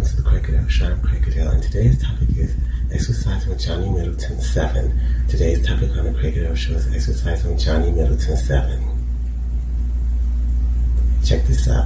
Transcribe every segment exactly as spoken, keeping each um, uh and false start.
welcome to the Caddell Show. I'm Caddell, and today's topic is exercising with Johnny Middleton seven. Today's topic on the Caddell Show is exercising with Johnny Middleton seven. Check this out.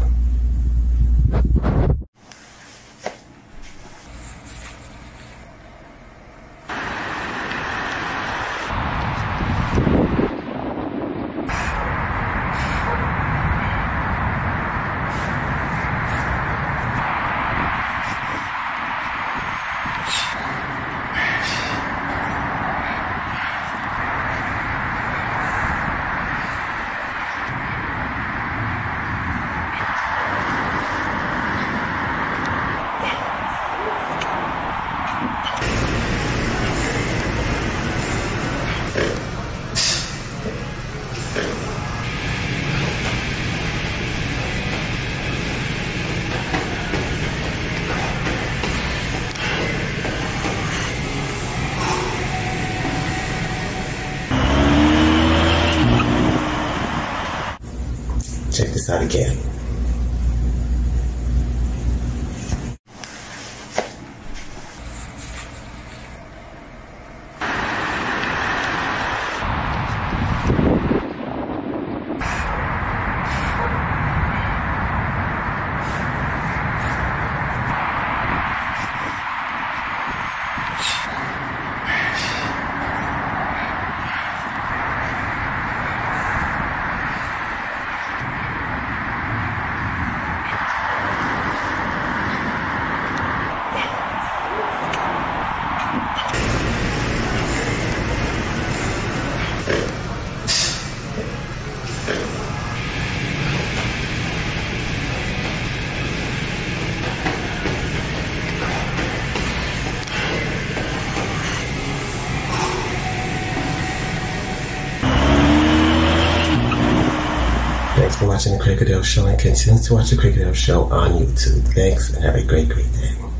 Check this out again. Thanks for watching the Caddell Show, and continue to watch the Caddell Show on YouTube. Thanks, and have a great, great day.